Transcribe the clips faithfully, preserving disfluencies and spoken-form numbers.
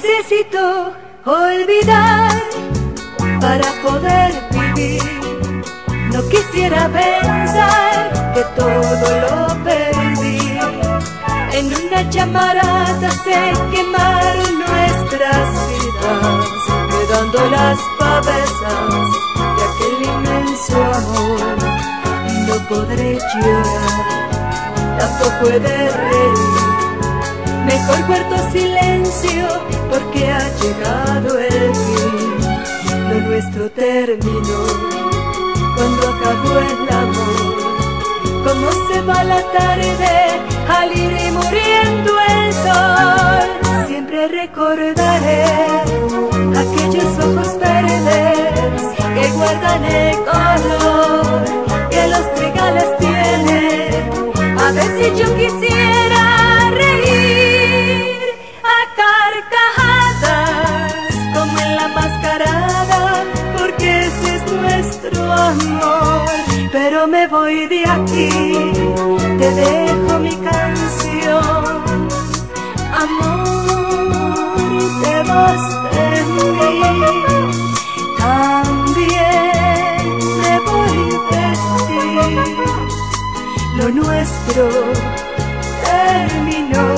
Necesito olvidar para poder vivir. No quisiera pensar que todo lo perdí. En una llamarada se quemaron nuestras vidas, quedando las pavesas de aquel inmenso amor. Y no podré llorar, tampoco he de reír. Mejor guardo silencio porque ha llegado el fin. Lo nuestro terminó cuando acabó el amor. Como se va la tarde al ir y muriendo el sol. Siempre recordaré aquellos ojos verdes que guardan el color que los trigales tienen. A veces yo quisiera reír a carcajadas como en la mascarada, porque ese es nuestro amor. Pero me voy de aquí, te dejo mi canción. Amor, te vas de mí. También me voy de ti. Lo nuestro terminó.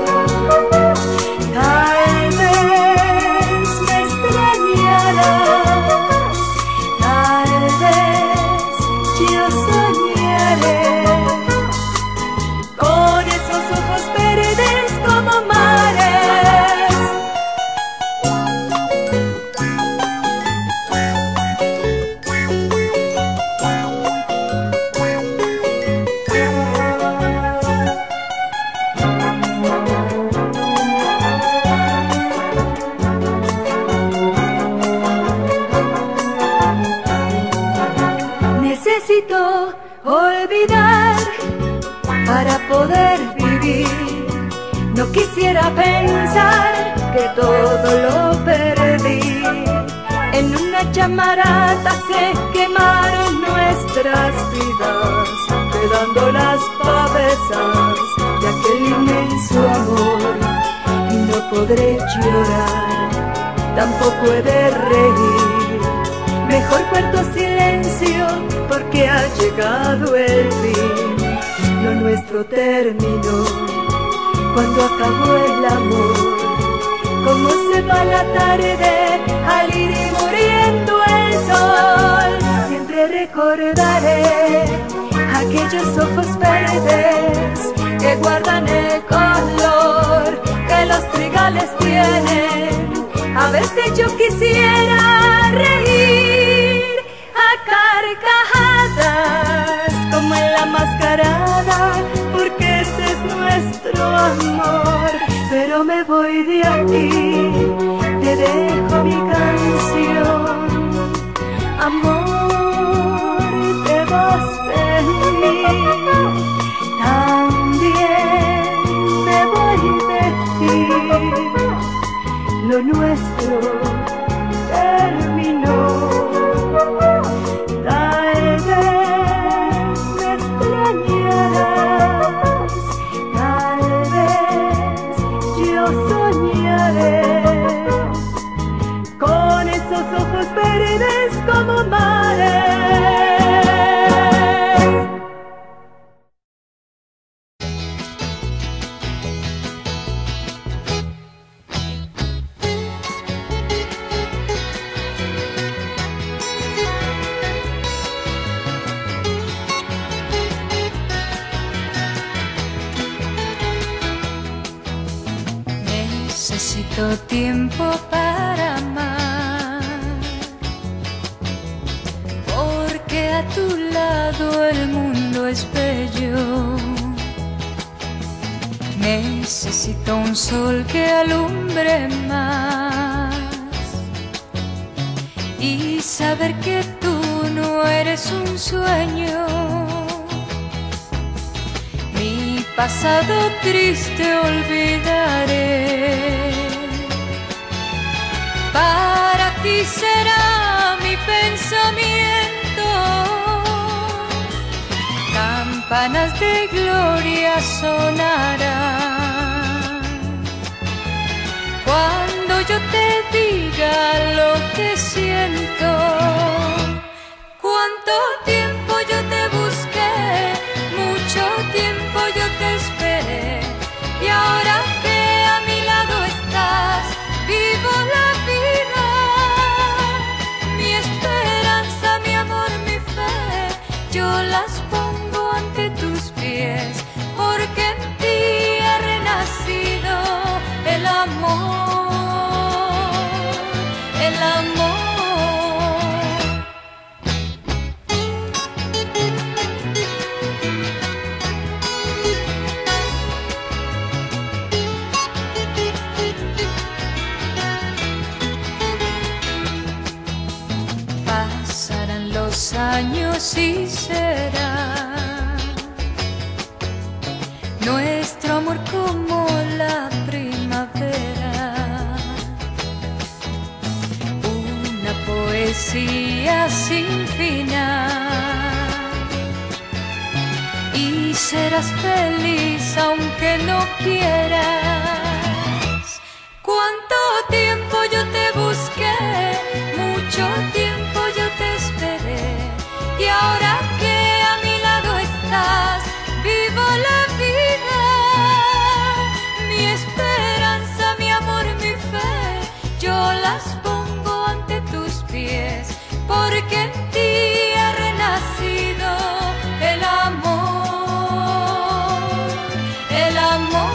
Tal vez me extrañarás, tal vez yo soñaré con esos ojos verdes como mares. Necesito olvidar para poder vivir. No quisiera pensar que todo lo perdí. En una llamarada se quemaron nuestras vidas, quedando las pavesas de aquel inmenso amor. Y no podré llorar, tampoco he de reír. Mejor guardo silencio porque ha llegado el fin. Lo nuestro terminó cuando acabó el amor. Como se va la tarde al ir y muriendo el sol. Siempre recordaré aquellos ojos verdes que guardan el color que los trigales tienen. A veces yo quisiera reír a carcajadas como en la mascarada, porque ese es nuestro amor. Pero me voy de aquí, te dejo mi canción. Amor, te vas de mí. También me voy de ti. Lo nuestro terminó. Tal vez me extrañarás, tal vez yo soñaré con esos ojos verdes como mares. Necesito tiempo para amar, porque a tu lado el mundo es bello. Necesito un sol que alumbre más y saber que tú no eres un sueño. Mi pasado triste olvidaré. Para ti será mi pensamiento. Campanas de gloria sonarán cuando yo te diga lo que siento. Cuánto tiempo yo te busqué, mucho tiempo yo te esperé, y ahora que a mi lado estás, vivo la vida. Mi esperanza, mi amor, mi fe, yo las pongo ante tus pies, porque en ti ha renacido el amor, el amor. Pasarán los años y será nuestro amor como la primavera, una poesía sin final, y serás feliz aunque no quieras. Cuánto tiempo yo te busqué, mucho tiempo yo te esperé, y ahora que a mi lado estás, vivo la vida. Mi esperanza, mi amor, mi fe, yo las pongo ante tus pies, porque en ti ha renacido el amor, el amor.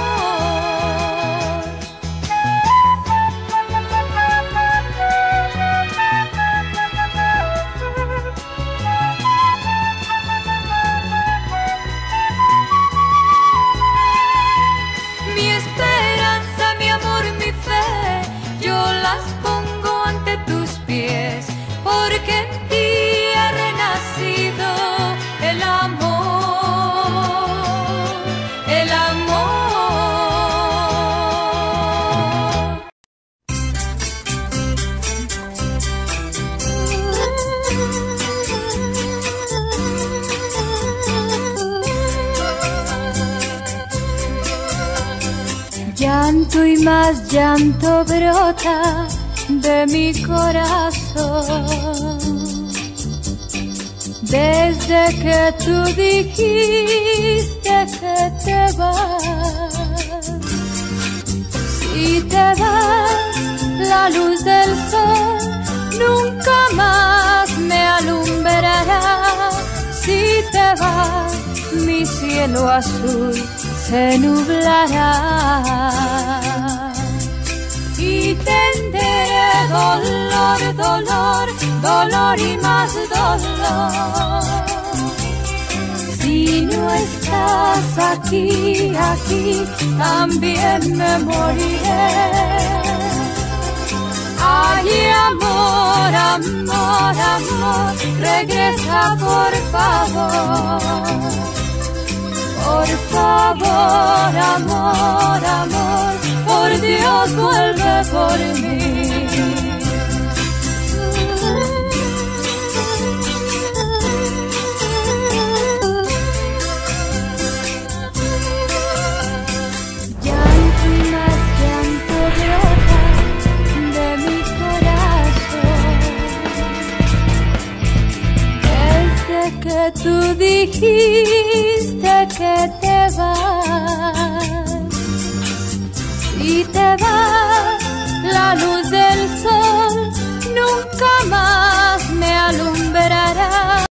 Mi esperanza, mi amor, mi fe, yo las pongo ante tus pies, porque en ti ha renacido el amor, el amor. Llanto y más llanto brota de mi corazón, desde que tú dijiste que te vas. Si te vas, la luz del sol nunca más me alumbrará. Si te vas, mi cielo azul se nublará, y tendré dolor, dolor, dolor y más dolor. Si no estás aquí, aquí también me moriré. Ay, amor, amor, amor, regresa por favor. Por favor, amor, amor, por Dios vuelve por mí. Llanto y más llanto brota de mi corazón, desde que tú dijiste que te vas. Si te vas, la luz del sol nunca más me alumbrará.